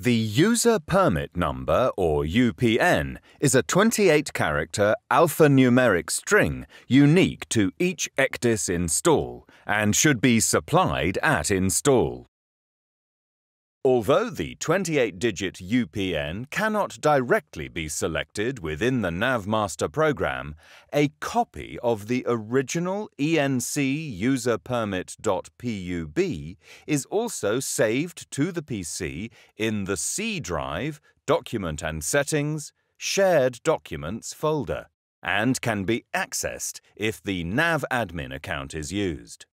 The User Permit Number, or UPN, is a 28-character alphanumeric string unique to each ECDIS install and should be supplied at install. Although the 28-digit UPN cannot directly be selected within the Navmaster program, a copy of the original ENC userpermit.pub is also saved to the PC in the C drive, Document and Settings, Shared Documents folder, and can be accessed if the NavAdmin account is used.